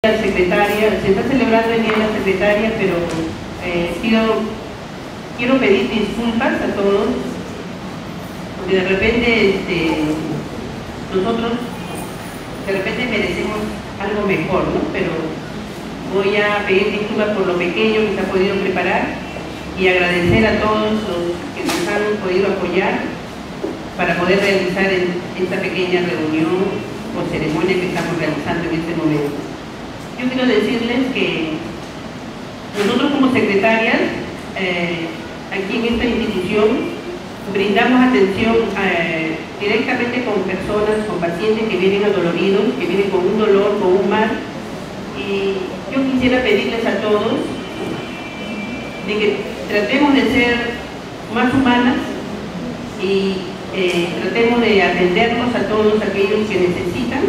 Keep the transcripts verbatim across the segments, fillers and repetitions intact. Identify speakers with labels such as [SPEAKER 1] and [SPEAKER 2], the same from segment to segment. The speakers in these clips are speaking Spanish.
[SPEAKER 1] La secretaria, se está celebrando el Día de la Secretaria, pero eh, quiero, quiero pedir disculpas a todos, porque de repente este, nosotros de repente merecemos algo mejor, ¿no? Pero voy a pedir disculpas por lo pequeño que se ha podido preparar y agradecer a todos los que nos han podido apoyar para poder realizar esta pequeña reunión o ceremonia que estamos realizando en este momento. Yo quiero decirles que nosotros como secretarias, eh, aquí en esta institución, brindamos atención eh, directamente con personas, con pacientes que vienen adoloridos, que vienen con un dolor, con un mal. Y yo quisiera pedirles a todos de que tratemos de ser más humanas y eh, tratemos de atendernos a todos aquellos que necesitan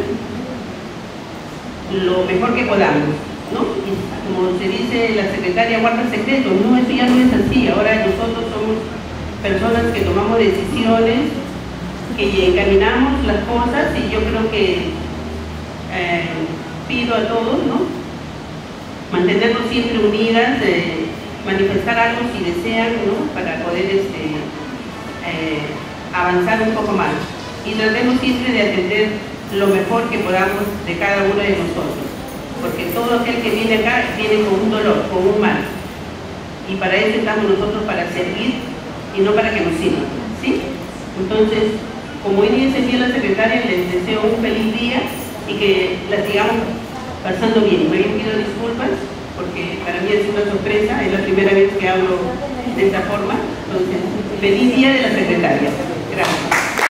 [SPEAKER 1] lo mejor que podamos, ¿no? Y como se dice, la secretaria guarda secretos. No, eso ya no es así. Ahora nosotros somos personas que tomamos decisiones, que encaminamos las cosas, y yo creo que eh, pido a todos, ¿no?, mantenernos siempre unidas, eh, manifestar algo si desean, ¿no?, para poder este, eh, avanzar un poco más, y tratemos siempre de atender lo mejor que podamos de cada uno de nosotros, porque todo aquel que viene acá viene con un dolor, con un mal, y para eso estamos nosotros, para servir y no para que nos sirvan, ¿sí? Entonces, como hoy día es el día de la secretaria, les deseo un feliz día y que la sigamos pasando bien. Me bien pido disculpas porque para mí ha sido una sorpresa, es la primera vez que hablo de esta forma. Entonces, feliz día de la secretaria.